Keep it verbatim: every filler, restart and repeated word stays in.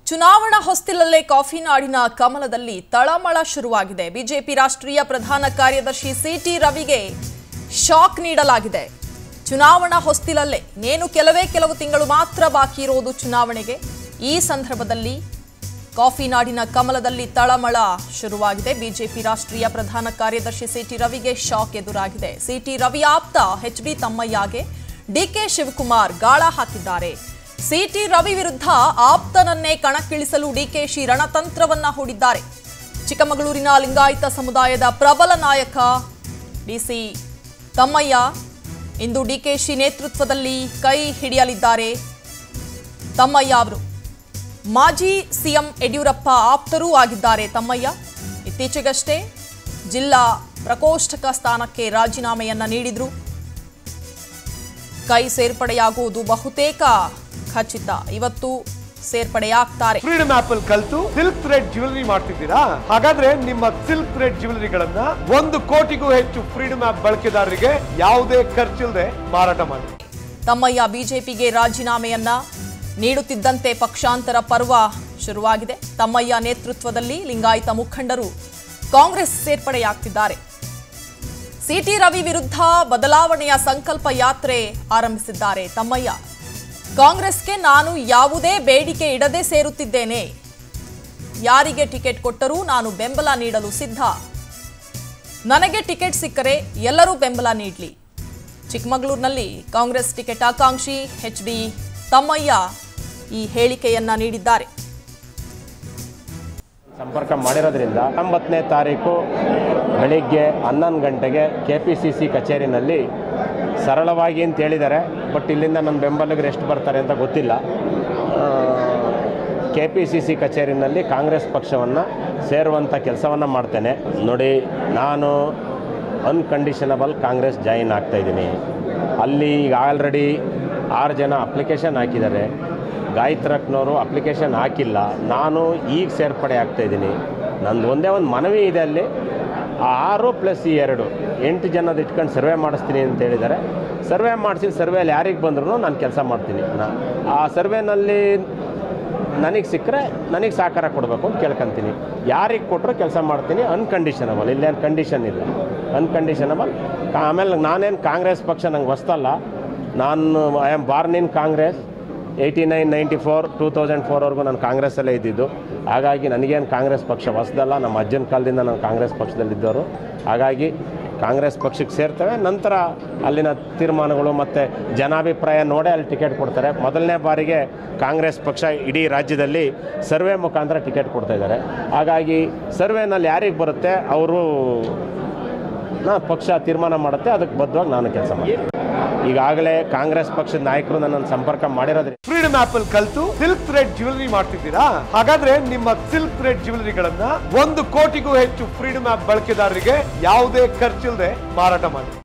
ಚುನಾವಣಾ ಹೊಸ್ತಿಲಲ್ಲೇ ಕಾಫಿ ನಾಡಿನ ಕಮಲದಲ್ಲಿ ತಳಮಳ ಶುರುವಾಗಿದೆ. ಬಿಜೆಪಿ ರಾಷ್ಟ್ರೀಯ ಪ್ರಧಾನ ಕಾರ್ಯದರ್ಶಿ ಸಿಟಿ ರವಿಗೆ ಶಾಕ್ ನೀಡಲಾಗಿದೆ. ಚುನಾವಣಾ ಹೊಸ್ತಿಲಲ್ಲೇ ನೇನು ಕೆಲವೇ ಕೆಲವು ತಿಂಗಳು ಮಾತ್ರ ಬಾಕಿ ಇರೋದು ಚುನಾವಣೆಗೆ. ಈ ಸಂದರ್ಭದಲ್ಲಿ ಕಾಫಿ ನಾಡಿನ ಕಮಲದಲ್ಲಿ ತಳಮಳ ಶುರುವಾಗಿದೆ. ಬಿಜೆಪಿ ರಾಷ್ಟ್ರೀಯ ಪ್ರಧಾನ ಕಾರ್ಯದರ್ಶಿ ಸಿಟಿ ರವಿಗೆ ಶಾಕ್ ಎದುರಾಗಿದೆ. ಸಿಟಿ ರವಿ ಆಪ್ತ ಎಚ್ ಡಿ ತಮ್ಮಯ್ಯಗೆ ಡಿಕೆ ಶಿವಕುಮಾರ್ ಗಾಳ ಹಾಕಿದ್ದಾರೆ. ಸಿಟಿ ರವಿ ವಿರುದ್ಧ ಆಪ್ತನನ್ನೇ ಕಣಕ್ಕಿಳಿಸಲು ಡಿಕೆಶಿ ರಣತಂತ್ರವನ್ನ ಹೂಡಿದ್ದಾರೆ. ಚಿಕ್ಕಮಗಳೂರಿನ ಲಿಂಗಾಯತ ಸಮುದಾಯದ ಪ್ರಬಲ ನಾಯಕ ಡಿಸಿ ತಮ್ಮಯ್ಯ ಇಂದು ಡಿಕೆಶಿ ನೇತೃತ್ವದಲ್ಲಿ ಕೈ ಹಿಡಿಯಲಿದ್ದಾರೆ. ತಮ್ಮಯ್ಯ ಅವರು ಮಾಜಿ ಸಿಎಂ ಯಡಿಯೂರಪ್ಪ ಆಪ್ತರೂ ಆಗಿದ್ದಾರೆ. ತಮ್ಮಯ್ಯ ಇತ್ತೀಚೆಗಷ್ಟೇ ಜಿಲ್ಲಾ ಪ್ರಕೋಷ್ಠಕ ಸ್ಥಾನಕ್ಕೆ ರಾಜೀನಾಮೆಯನ್ನ ನೀಡಿದ್ರು. ಕೈ ಸೇರ್ಪಡೆಯಾಗುವುದು ಬಹುತೇಕ ಖಚಿತ. ಇವತ್ತು ಸೇರ್ಪಡೆಯಾಗ್ತಾರೆ. ಫ್ರೀಡಮ್ ಆಪ್ ಅಲ್ಲಿ ಕಲ್ತು ಸಿಲ್ಕ್ ಥ್ರೆಡ್ ಜ್ಯುವೆಲರಿ ಮಾಡ್ತಿದ್ದೀರಾ? ಹಾಗಾದ್ರೆ ನಿಮ್ಮ ಸಿಲ್ಕ್ ಥ್ರೆಡ್ ಜ್ಯುವೆಲರಿಗಳನ್ನ ಒಂದು ಕೋಟಿಗೂ ಹೆಚ್ಚು ಫ್ರೀಡಮ್ ಆಪ್ ಬಳಕೆದಾರರಿಗೆ ಯಾವುದೇ ಖರ್ಚಿಲ್ಲದೆ ಮಾರಾಟ ಮಾಡಿ. ತಮ್ಮಯ್ಯ ಬಿಜೆಪಿಗೆ ರಾಜೀನಾಮೆಯನ್ನ ನೀಡುತ್ತಿದ್ದಂತೆ ಪಕ್ಷಾಂತರ ಪರ್ವ ಶುರುವಾಗಿದೆ. ತಮ್ಮಯ್ಯ ನೇತೃತ್ವದಲ್ಲಿ ಲಿಂಗಾಯತ ಮುಖಂಡರು ಕಾಂಗ್ರೆಸ್ ಸೇರ್ಪಡೆಯಾಗ್ತಿದ್ದಾರೆ. ಸಿಟಿ ರವಿ ವಿರುದ್ಧ ಬದಲಾವಣೆಯ ಸಂಕಲ್ಪ ಯಾತ್ರೆ ಆರಂಭಿಸಿದ್ದಾರೆ ತಮ್ಮಯ್ಯ. ಕಾಂಗ್ರೆಸ್ಗೆ ನಾನು ಯಾವುದೇ ಬೇಡಿಕೆ ಇಡದೆ ಸೇರುತ್ತಿದ್ದೇನೆ. ಯಾರಿಗೆ ಟಿಕೆಟ್ ಕೊಟ್ಟರೂ ನಾನು ಬೆಂಬಲ ನೀಡಲು ಸಿದ್ಧ. ನನಗೆ ಟಿಕೆಟ್ ಸಿಕ್ಕರೆ ಎಲ್ಲರೂ ಬೆಂಬಲ ನೀಡಲಿ. ಚಿಕ್ಕಮಗಳೂರಿನಲ್ಲಿ ಕಾಂಗ್ರೆಸ್ ಟಿಕೆಟ್ ಆಕಾಂಕ್ಷಿ ಎಚ್ ಡಿ ತಮ್ಮಯ್ಯ ಈ ಹೇಳಿಕೆಯನ್ನ ನೀಡಿದ್ದಾರೆ. ಸಂಪರ್ಕ ಮಾಡಿರೋದ್ರಿಂದ ಒಂಬತ್ತನೇ ತಾರೀಕು ಬೆಳಿಗ್ಗೆ ಹನ್ನೊಂದು ಗಂಟೆಗೆ ಕೆ ಪಿ ಸಿ ಸಿ ಕಚೇರಿನಲ್ಲಿ ಸರಳವಾಗಿ ಅಂತ ಹೇಳಿದ್ದಾರೆ. ಬಟ್ ಇಲ್ಲಿಂದ ನನ್ನ ಬೆಂಬಲಿಗರು ಎಷ್ಟು ಬರ್ತಾರೆ ಅಂತ ಗೊತ್ತಿಲ್ಲ. ಕೆ ಪಿ ಸಿ ಸಿ ಕಚೇರಿನಲ್ಲಿ ಕಾಂಗ್ರೆಸ್ ಪಕ್ಷವನ್ನು ಸೇರುವಂಥ ಕೆಲಸವನ್ನು ಮಾಡ್ತೇನೆ. ನೋಡಿ, ನಾನು ಅನ್ಕಂಡೀಷನಬಲ್ ಕಾಂಗ್ರೆಸ್ ಜಾಯಿನ್ ಆಗ್ತಾಯಿದ್ದೀನಿ. ಅಲ್ಲಿ ಈಗ ಆಲ್ರೆಡಿ ಆರು ಜನ ಅಪ್ಲಿಕೇಶನ್ ಹಾಕಿದ್ದಾರೆ. ಗಾಯತ್ರಕ್ನವರು ಅಪ್ಲಿಕೇಶನ್ ಹಾಕಿಲ್ಲ. ನಾನು ಈಗ ಸೇರ್ಪಡೆ ಆಗ್ತಾಯಿದ್ದೀನಿ. ನಂದು ಒಂದೇ ಒಂದು ಮನವಿ ಇದೆ. ಅಲ್ಲಿ ಆರು ಪ್ಲಸ್ ಈ ಎರಡು ಎಂಟು ಜನದ ಇಟ್ಕೊಂಡು ಸರ್ವೆ ಮಾಡಿಸ್ತೀನಿ ಅಂತ ಹೇಳಿದ್ದಾರೆ. ಸರ್ವೆ ಮಾಡಿಸಿ ಸರ್ವೆಯಲ್ಲಿ ಯಾರಿಗೆ ಬಂದ್ರೂ ನಾನು ಕೆಲಸ ಮಾಡ್ತೀನಿ. ಆ ಸರ್ವೆನಲ್ಲಿ ನನಗೆ ಸಿಕ್ಕರೆ ನನಗೆ ಸಹಕಾರ ಕೊಡಬೇಕು ಅಂತ ಕೇಳ್ಕೊತೀನಿ. ಯಾರಿಗೆ ಕೊಟ್ಟರು ಕೆಲಸ ಮಾಡ್ತೀನಿ. ಅನ್ಕಂಡೀಷನಬಲ್, ಇಲ್ಲೇನು ಕಂಡೀಷನ್ ಇಲ್ಲ, ಅನ್ಕಂಡೀಷನಬಲ್. ಆಮೇಲೆ ನಾನೇನು ಕಾಂಗ್ರೆಸ್ ಪಕ್ಷ ನಂಗೆ ಹೊಸ್ತಲ್ಲ. ನಾನು I am born in Congress. Eighty nine ninety four two thousand ಫೋರ್ವರೆಗೂ ನಾನು ಕಾಂಗ್ರೆಸ್ಸಲ್ಲೇ ಇದ್ದಿದ್ದು. ಹಾಗಾಗಿ ನನಗೇನು ಕಾಂಗ್ರೆಸ್ ಪಕ್ಷ ಹೊಸದಲ್ಲ. ನಮ್ಮ ಅಜ್ಜನ ಕಾಲದಿಂದ ನಾನು ಕಾಂಗ್ರೆಸ್ ಪಕ್ಷದಲ್ಲಿದ್ದವರು. ಹಾಗಾಗಿ ಕಾಂಗ್ರೆಸ್ ಪಕ್ಷಕ್ಕೆ ಸೇರ್ತೇವೆ. ನಂತರ ಅಲ್ಲಿನ ತೀರ್ಮಾನಗಳು ಮತ್ತು ಜನಾಭಿಪ್ರಾಯ ನೋಡೇ ಅಲ್ಲಿ ಟಿಕೆಟ್ ಕೊಡ್ತಾರೆ. ಮೊದಲನೇ ಬಾರಿಗೆ ಕಾಂಗ್ರೆಸ್ ಪಕ್ಷ ಇಡೀ ರಾಜ್ಯದಲ್ಲಿ ಸರ್ವೆ ಮುಖಾಂತರ ಟಿಕೆಟ್ ಕೊಡ್ತಾಯಿದ್ದಾರೆ. ಹಾಗಾಗಿ ಸರ್ವೆನಲ್ಲಿ ಯಾರಿಗೆ ಬರುತ್ತೆ ಅವರು ನಾ ಪಕ್ಷ ತೀರ್ಮಾನ ಮಾಡುತ್ತೆ. ಅದಕ್ಕೆ ಬದ್ಧವಾಗಿ ನಾನು ಕೆಲಸ ಮಾಡ್ತೀನಿ. ಈಗಾಗಲೇ ಕಾಂಗ್ರೆಸ್ ಪಕ್ಷದ ನಾಯಕರು ನನ್ನನ್ನು ಸಂಪರ್ಕ ಮಾಡಿರೋದ್ರಿಂದ ಫ್ರೀಡಮ್ ಆಪ್ ಅಲ್ಲಿ ಕಲ್ತು ಸಿಲ್ಕ್ ಥ್ರೆಡ್ ಜ್ಯುವೆಲರಿ ಮಾಡ್ತಿದ್ದೀರಾ? ಹಾಗಾದ್ರೆ ನಿಮ್ಮ ಸಿಲ್ಕ್ ಥ್ರೆಡ್ ಜ್ಯುವೆಲರಿಗಳನ್ನ ಒಂದು ಕೋಟಿಗೂ ಹೆಚ್ಚು ಫ್ರೀಡಮ್ ಆಪ್ ಬಳಕೆದಾರರಿಗೆ ಯಾವುದೇ ಖರ್ಚಿಲ್ಲದೆ ಮಾರಾಟ ಮಾಡಿ.